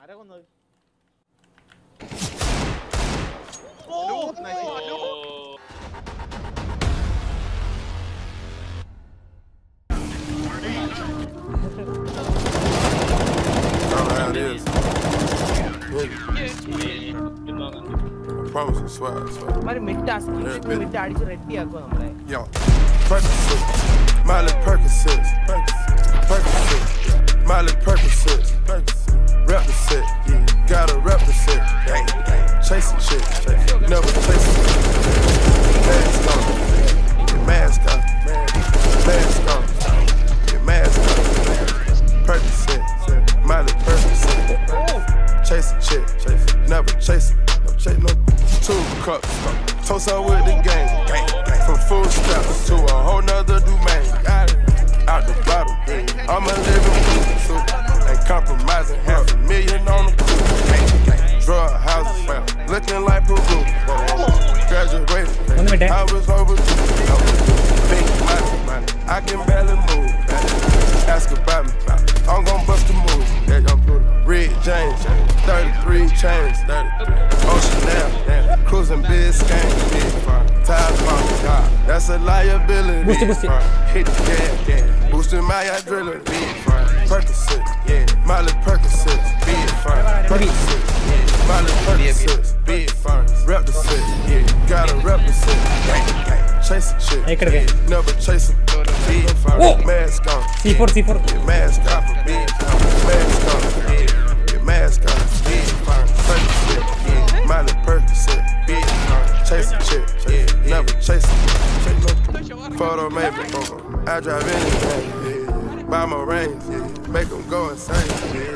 Oh, nice. How it is. I promise you, swear. Yo, Percocet, Miley Percocet, Miley Percocet, represent, gotta represent, chasing shit, never chasing, mask on, mask on, mask on, mask on, Percocet, Miley Percocet, chasing shit, never chasing, no 2 cups, toast up with the gang, from full steps to a whole nother domain, out the bottle, I'm a living proof, ain't compromising, $500,000 on the coupe, drug houses, looking like Peru, graduated, I was overdue, big money, I can barely move, ask about me, I'm gon' bust a move, Red James, 33 chains, Ocean Air, cruising Biscayne, tires on, that's a liability, hit the gas, boosting my adrenaline, Percocet, Miley Percocet, Percocet, Miley Percocet, big furnace, represent, gotta represent, chasing shit, never chasing, big furnace, mask on, C4, mask on, big mask on, mask on, big furnace, Percocet, Miley Percocet, big furnace, chasing shit, never chasing, photo maybe, I drive anything, buy my range, make them go insane,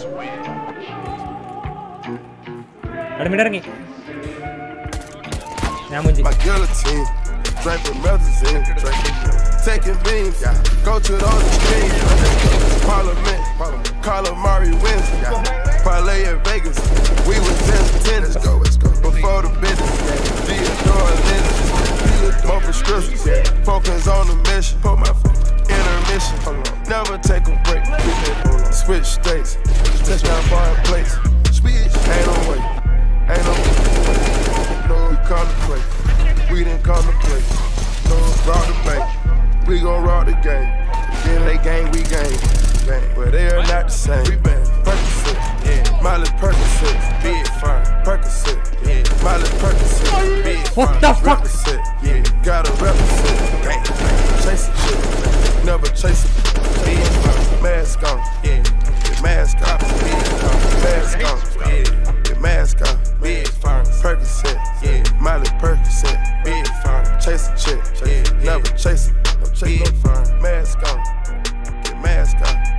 my guillotine, draping medicine, taking beams, go to those extremes, Parliament, calamari wins, parlay in Vegas, we was 10 let's go, before the business, Theodore Lennon, more prescriptions, focus on the mission, put my intermission, never take a break, switch states, touchdown foreign plates, ain't no way, no, we call the play, we didn't call the play, no, rock the bank, we gon' rock the game, then they gang, we gang, but they are not the same, Percocet, Miley Percocet, big fine, Percocet, Miley Percocet, big fine, what the fuck? Represent, gotta represent, chasing shit, never chasing, big fine, mask on, mask on, mask on, mask on, big fine, Percocet, Miley Percocet, big fine, chasing shit, never chasing, no fine, mask on, mask on.